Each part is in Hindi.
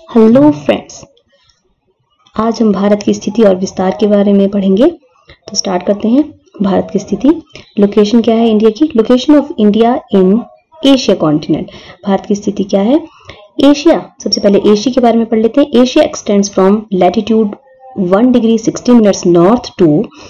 हेलो फ्रेंड्स, आज हम भारत की स्थिति और विस्तार के बारे में पढ़ेंगे। तो स्टार्ट करते हैं। भारत की स्थिति। लोकेशन क्या है इंडिया की? Location of India in Asia continent. Bharat की स्थिति क्या है? एशिया। सबसे पहले एशिया के बारे में पढ़ लेते हैं। Asia extends from latitude 1 degree 60 minutes north to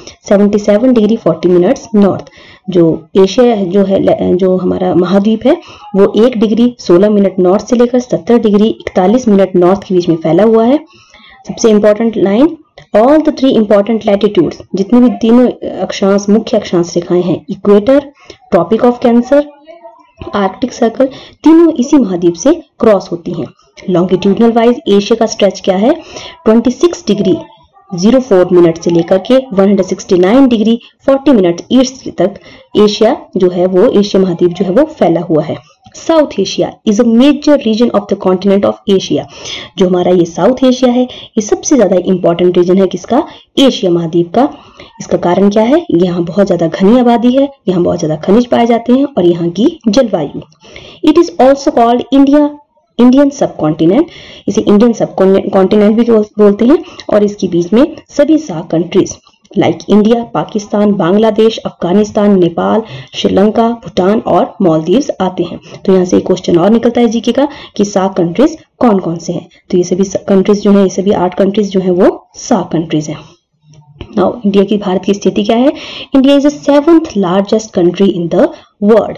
77 degree 40 minutes north. जो एशिया जो है, जो हमारा महाद्वीप है, वो 1 डिग्री 16 मिनट नॉर्थ से लेकर 70 डिग्री 41 मिनट नॉर्थ के बीच में फैला हुआ है। सबसे important line, all the 3 important latitudes, जितने भी तीनों अक्षांश, मुख्य अक्षांश रेखाएं हैं, equator, tropic of cancer, arctic circle, तीनों इसी महाद्वीप से क्रॉस होती हैं। लॉन्गिट्यूडनल वाइज एशिया का स्ट्रेच क्या है? 26 डिग्री 04 मिनट से लेकर के 169 डिग्री 40 मिनट ईस्ट तक एशिया जो है वो, एशिया महाद्वीप जो है वो फैला हुआ है। South Asia is a major region of the continent of Asia. जो हमारा ये साउथ एशिया है, ये सबसे ज्यादा इंपॉर्टेंट रीजन है किसका? एशिया महाद्वीप का। इसका कारण क्या है? यहाँ बहुत ज्यादा घनी आबादी है, यहाँ बहुत ज्यादा खनिज पाए जाते हैं और यहाँ की जलवायु। It is also called Indian subcontinent. इसे इंडियन सब कॉन्टिनेंट भी बोलते हैं। और इसके बीच में सभी SAARC countries like India, Pakistan, Bangladesh, Afghanistan, Nepal, Sri Lanka, Bhutan और मालदीव्स आते हैं। तो यहाँ से एक क्वेश्चन और निकलता है जीके का कि सार्क कंट्रीज कौन कौन से हैं। तो ये सभी कंट्रीज जो है, ये सभी 8 कंट्रीज जो है वो सार्क कंट्रीज हैं। नाउ इंडिया की, भारत की स्थिति क्या है? India is the 7th largest country in the world.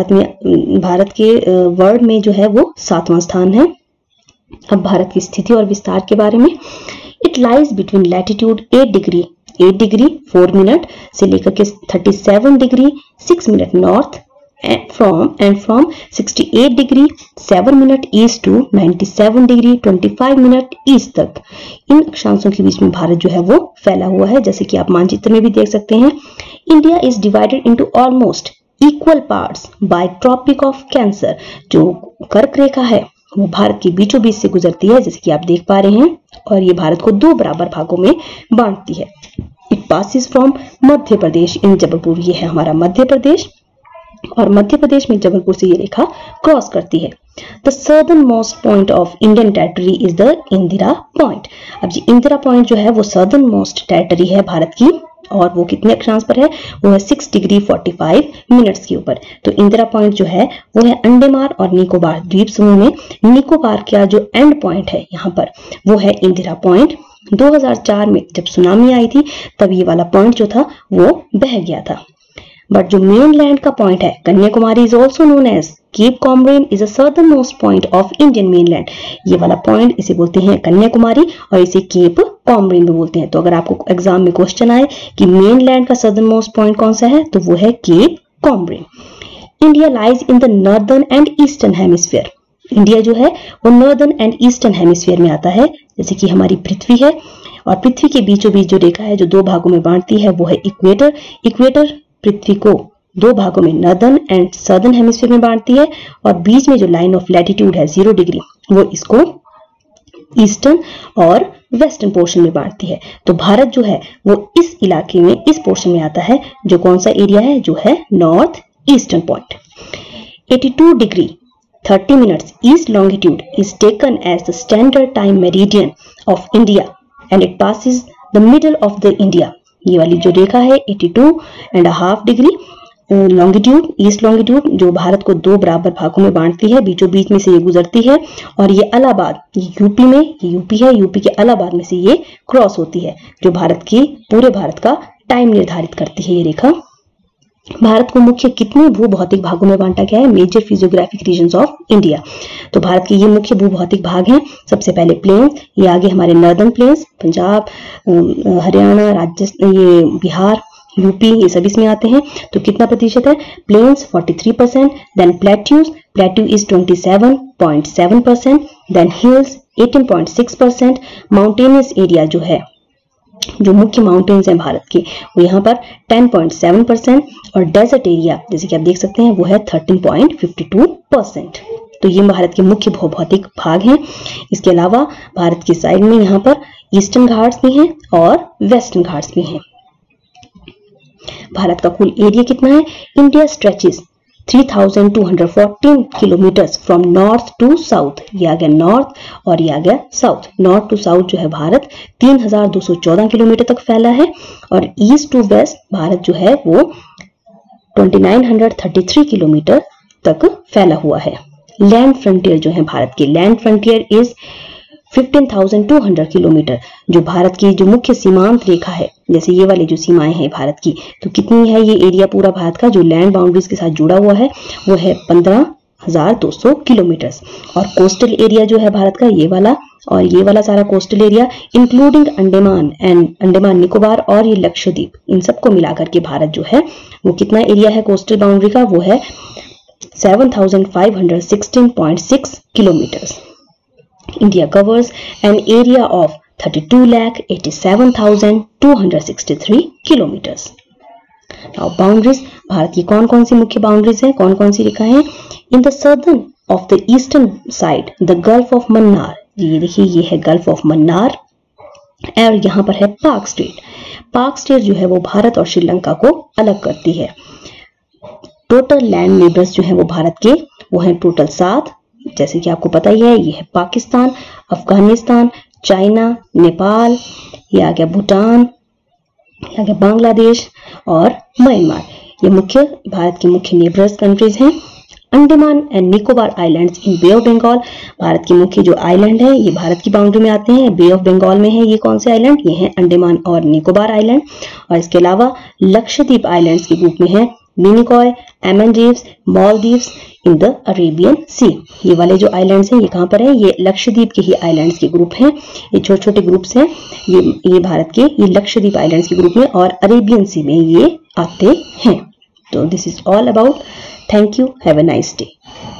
भारत के वर्ल्ड में जो है वो 7वां स्थान है। अब भारत की स्थिति और विस्तार के बारे में। It lies between latitude 8 degree 4 minute से लेकर के 37 degree 6 minute north from 68 degree 7 minute east to 97 degree 25 minute east तक। इन अक्षांशों के बीच में भारत जो है वो फैला हुआ है, जैसे कि आप मानचित्र में भी देख सकते हैं। India is divided into almost equal parts by tropic of cancer. जो कर्क रेखा है वो भारत के बीचों बीच से गुजरती है, जैसे कि आप देख पा रहे हैं, और ये भारत को 2 बराबर भागों में बांटती है। It passes from Madhya Pradesh in Jabalpur. ये है हमारा मध्य प्रदेश, और मध्य प्रदेश में जबलपुर से ये रेखा क्रॉस करती है। The southernmost point of Indian territory is the Indira point. अब ये इंदिरा पॉइंट जो है वो सदर्न मोस्ट टेरिटरी है भारत की, और वो कितने अक्षांश पर है? वो है 6 डिग्री 45 मिनट्स के ऊपर। तो इंदिरा पॉइंट जो है वो है अंडमान और निकोबार द्वीप समूह में। निकोबार का जो एंड पॉइंट है यहाँ पर, वो है इंदिरा पॉइंट। 2004 में जब सुनामी आई थी, तब ये वाला पॉइंट जो था वो बह गया था। बट जो मेन लैंड का पॉइंट है, Kanyakumari is also known as Cape Comorin, is a southernmost point of Indian mainland. ये वाला पॉइंट इसे बोलते हैं कन्याकुमारी, और इसे केप कॉमरेन भी बोलते हैं। तो अगर आपको एग्जाम में क्वेश्चन आए कि मेनलैंड का सदर्न मोस्ट पॉइंट कौन सा है, तो वो है Cape Comorin. India lies in the northern and eastern hemisphere. India जो है वो नॉर्दर्न एंड ईस्टर्न हेमिस्फीयर में आता है, जैसे कि हमारी पृथ्वी है, और पृथ्वी के बीचों बीच जो रेखा है जो 2 भागों में बांटती है वो है इक्वेटर। इक्वेटर पृथ्वी को 2 भागों में, नॉर्दर्न एंड सदर्न हेमिस्फीयर में बांटती है, और बीच में जो लाइन ऑफ लैटिट्यूड है 0 डिग्री, वो इसको ईस्टर्न और वेस्टर्न पोर्शन में बांटती है। तो भारत जो है वो इस इलाके में, इस पोर्शन में आता है, जो कौन सा एरिया है? जो है north eastern point. 82 degree 30 minutes east longitude is taken as the standard time meridian of India and it passes the middle of the India. ये वाली जो रेखा है 82.5 डिग्री लॉन्गिट्यूड, ईस्ट लॉन्गिट्यूड, जो भारत को 2 बराबर भागों में बांटती है, बीचों बीच में से ये गुजरती है, और ये इलाहाबाद, ये यूपी में, ये यूपी है, यूपी के इलाहाबाद में से ये क्रॉस होती है, जो भारत की, पूरे भारत का टाइम निर्धारित करती है ये रेखा। भारत को मुख्य कितने भूभौतिक भागों में बांटा गया है? Major physiographic regions of India. तो भारत के ये मुख्य भूभौतिक भाग हैं। सबसे पहले प्लेन्स, ये आगे हमारे नॉर्दर्न प्लेन्स, पंजाब, हरियाणा, राजस्थान, ये बिहार, यूपी, ये सभी इसमें आते हैं। तो कितना प्रतिशत है? Plains 43%, then plateau is 27.7%, then hills 18.6%, mountainous area जो है, जो मुख्य माउंटेन्स हैं भारत के, वो यहाँ पर 10.7%, और डेजर्ट एरिया जैसे कि आप देख सकते हैं वो है 13.52%। तो ये भारत के मुख्य भौगोलिक भाग हैं। इसके अलावा भारत की साइड में यहाँ पर ईस्टर्न घाट्स भी हैं और वेस्टर्न घाट्स भी हैं। भारत का कुल एरिया कितना है? India stretches 3214 kilometers from north to south. ये आ गया नॉर्थ और ये आ गया साउथ। नॉर्थ टू साउथ जो है भारत 3214 किलोमीटर तक फैला है और ईस्ट टू वेस्ट भारत जो है वो 2933 किलोमीटर तक फैला हुआ है। लैंड फ्रंटियर जो है भारत की, लैंड फ्रंटियर इज 15,200 किलोमीटर। जो भारत की जो मुख्य सीमांत रेखा है, जैसे ये वाली जो सीमाएं हैं भारत की, तो कितनी है ये एरिया पूरा भारत का जो लैंड बाउंड्रीज के साथ जुड़ा हुआ है वो है 15,200 किलोमीटर। और कोस्टल एरिया जो है भारत का ये वाला और ये वाला सारा coastal area including Andaman and Andaman Nicobar और ये लक्षद्वीप, इन सबको मिलाकर के भारत जो है वो कितना एरिया है कोस्टल बाउंड्री का, वो है 7,516.6 kilometers. India covers an area of 32,87,263 kilometers. Now boundaries, Bharat की कौन कौन सी मुख्य बाउंड्रीज हैं, कौन कौन सी रेखाएं हैं? In the southern of the eastern side, the Gulf of Mannar, ये देखिए ये है गल्फ ऑफ मन्नार और यहाँ पर है पाक स्टेट। पाक स्टेट जो है वो भारत और श्रीलंका को अलग करती है। टोटल लैंड नेबर्स जो है वो भारत के वो हैं टोटल 7, जैसे कि आपको पता ही है, ये है पाकिस्तान, अफगानिस्तान, चाइना, नेपाल, ये आ गया भूटान, ये आ गया बांग्लादेश और म्यांमार। ये मुख्य भारत की मुख्य नेबर्स कंट्रीज हैं। Andaman and Nicobar islands in Bay of Bengal, Bharat की मुख्य जो आइलैंड है ये भारत की बाउंड्री में आते हैं, बे ऑफ बंगाल में है। ये कौन से आइलैंड? ये हैं अंडमान और निकोबार आइलैंड। और इसके अलावा लक्षद्वीप आइलैंड्स के ग्रुप में है Minicoy, Amindivis, Maldives in the Arabian sea. ये वाले जो आइलैंड्स हैं ये कहाँ पर है? ये लक्षद्वीप के ही आइलैंड्स के ग्रुप हैं। ये छोटे छोटे ग्रुप्स हैं, ये भारत के ये लक्षद्वीप आइलैंड्स के ग्रुप में और अरेबियन सी में ये आते हैं। तो this is all about. Thank you, have a nice day.